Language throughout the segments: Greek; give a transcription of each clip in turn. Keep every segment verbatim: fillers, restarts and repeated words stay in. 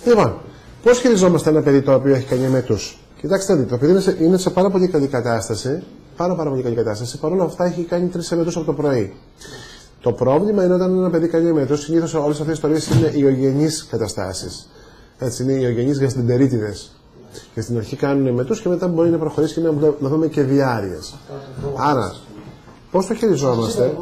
Λοιπόν, πώς χειριζόμαστε ένα παιδί το οποίο έχει κάνει εμετούς? Κοιτάξτε, το παιδί είναι σε, είναι σε πάρα πολύ καλή κατάσταση. Πάρα, πάρα πολύ καλή κατάσταση. Παρ' όλα αυτά έχει κάνει τρεις εμετούς από το πρωί. Το πρόβλημα είναι όταν ένα παιδί κάνει εμετούς, συνήθως όλες αυτές οι ιστορίες είναι ιογενείς καταστάσεις. Έτσι, είναι ιογενείς γαστρεντερίτιδες. Και στην αρχή κάνουν εμετούς και μετά μπορεί να προχωρήσει και να, να δούμε και διάρειες. Άρα, πώς το χειριζόμαστε?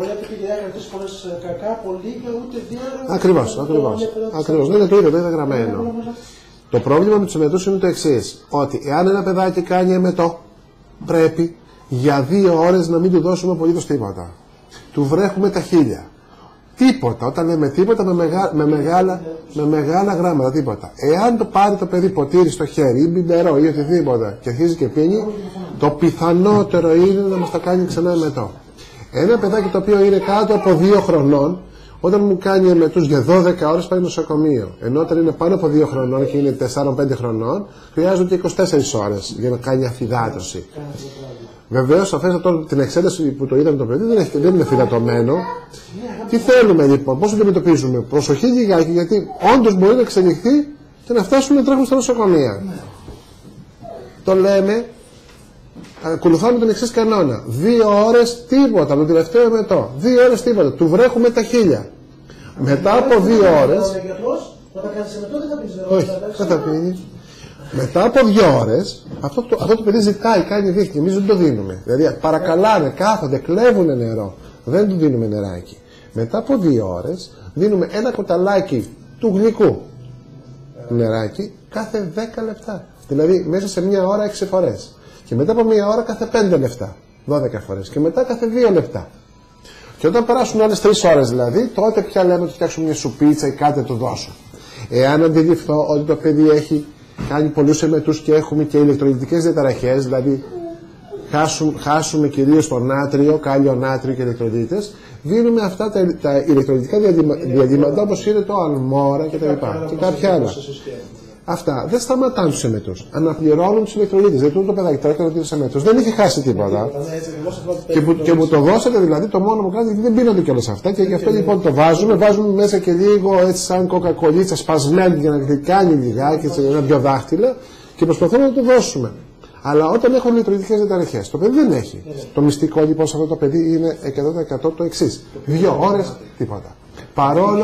Ακριβώς, ακριβώς. Ακριβώς. Δεν είναι το ίδιο, δεν είναι γραμμένο. Το πρόβλημα με τους εμετούς είναι το εξής. Ότι εάν ένα παιδάκι κάνει εμετό, πρέπει για δύο ώρες να μην του δώσουμε απολύτως τίποτα. Του βρέχουμε τα χείλια. Τίποτα. Όταν λέμε τίποτα, με, μεγά, με, μεγάλα, με μεγάλα γράμματα, τίποτα. Εάν το πάρει το παιδί ποτήρι στο χέρι ή μπιμπερό ή οτιδήποτε και αρχίζει και πίνει, το πιθανότερο είναι να μας τα κάνει ξανά εμετό. Ένα παιδάκι το οποίο είναι κάτω από δύο χρονών, όταν μου κάνει εμετούς για δώδεκα ώρες πάει νοσοκομείο. Ενώ όταν είναι πάνω από δύο χρονών και είναι τέσσερα πέντε χρονών, χρειάζονται και είκοσι τέσσερις ώρες για να κάνει αφυδάτωση. Βεβαίως, αφέστα την εξέταση που το είδαμε το παιδί δεν, έχει, δεν είναι φυδατωμένο. Τι θέλουμε λοιπόν, πώς το αντιμετωπίζουμε? Προσοχή λιγάκι, γιατί όντως μπορεί να εξελιχθεί και να φτάσουμε να τρέχουμε στα νοσοκομεία. Το λέμε, ακολουθάμε τον εξής κανόνα. Δύο ώρες τίποτα, το τελευταίο εμετό. Δύο ώρες τίποτα, του βρέχουμε τα χείλια. Μετά από δύο ώρες. Όχι, δεν θα πίνει. Μετά από δύο ώρες, αυτό το, αυτό το παιδί ζητάει, κάνει δείχνει, εμείς δεν το δίνουμε. Δηλαδή παρακαλάνε, κάθονται, κλέβουν νερό. Δεν του δίνουμε νεράκι. Μετά από δύο ώρες δίνουμε ένα κοταλάκι του γλυκού νεράκι κάθε δέκα λεπτά. Δηλαδή μέσα σε μια ώρα έξι φορές. Και μετά από μια ώρα κάθε πέντε λεπτά. δώδεκα φορές. Και μετά κάθε δύο λεπτά. Και όταν περάσουν άλλες τρεις ώρες δηλαδή, τότε πια λέμε ότι φτιάξουμε μια σουπίτσα ή κάτι να του δώσω. Εάν αντιληφθώ ότι το παιδί έχει κάνει πολλούς εμετούς και έχουμε και ηλεκτρολιτικές διαταραχές, δηλαδή χάσουμε, χάσουμε κυρίως το νάτριο, κάλιο νάτριο και ηλεκτρολίτες, δίνουμε αυτά τα, τα ηλεκτρολιτικά διαδήματα όπως είναι το αλμόρα και τα λοιπά και κάποια άλλα. Αυτά δεν σταματάνε τους εμετούς. Αναπληρώνουν τους ηλεκτρολίτες. Δηλαδή το παιδάκι τώρα έκανε τους εμετούς. Δεν είχε χάσει τίποτα. Και που, και μου το δώσατε δηλαδή το μόνο μου κάνει γιατί δεν πίνονται κιόλας αυτά. Και γι' αυτό λοιπόν το βάζουμε. Βάζουμε μέσα και λίγο έτσι σαν κοκακολίτσα σπασμένη για να γλυκάνει λιγάκι, έτσι ένα δυο δάχτυλα και προσπαθούμε να το δώσουμε. Αλλά όταν έχουν ηλεκτρολιτικές διαταραχές, το παιδί δεν έχει. Το μυστικό λοιπόν σε αυτό το παιδί είναι εκατό τοις εκατό το εξής. Δύο ώρες τίποτα. Παρόλο.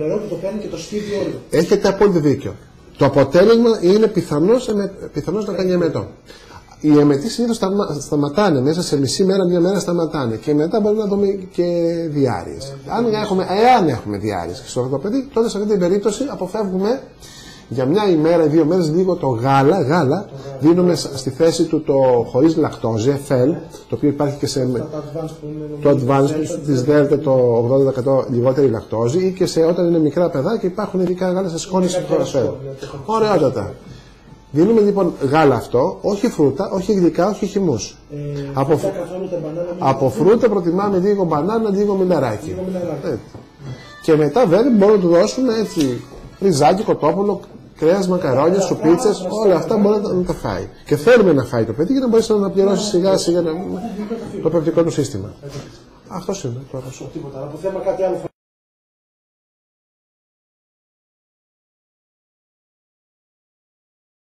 Έχετε απόλυτο δίκιο. Το αποτέλεσμα είναι πιθανώς, πιθανώς να κάνει εμετό. Οι εμετοί συνήθως σταματάνε μέσα σε μισή μέρα, μια μέρα σταματάνε και μετά μπορεί να δούμε και διάρειες. Αν έχουμε, εάν έχουμε διάρειες στο αυτό το παιδί, τότε σε αυτή την περίπτωση αποφεύγουμε για μια ημέρα ή δύο μέρες λίγο το γάλα, γάλα δίνουμε στη θέση του το χωρίς λακτόζη, εφ ελ, το οποίο υπάρχει και σε το advanced της Delta το ογδόντα τοις εκατό λιγότερη λακτόζη ή και σε όταν είναι μικρά παιδάκια υπάρχουν ειδικά γάλα σε σκόνη που προσφέρουν. Ωραιότατα. Δίνουμε λοιπόν γάλα αυτό, όχι φρούτα, όχι γλυκά, όχι χυμούς. Ε, από, φρού... από φρούτα προτιμάμε λίγο μπανάνα, λίγο μιλαράκι. Και μετά βέβαια μπορούμε να του δώσουμε έτσι ριζάκι, κοτόπουλο, κρέας, μακαρόνια, σουπίτσες, όλα αυτά μπορεί να τα φάει. Και θέλουμε να φάει το παιδί για να μπορέσει να αναπληρώσει σιγά σιγά το πεπτικό του σύστημα. Αυτό είναι το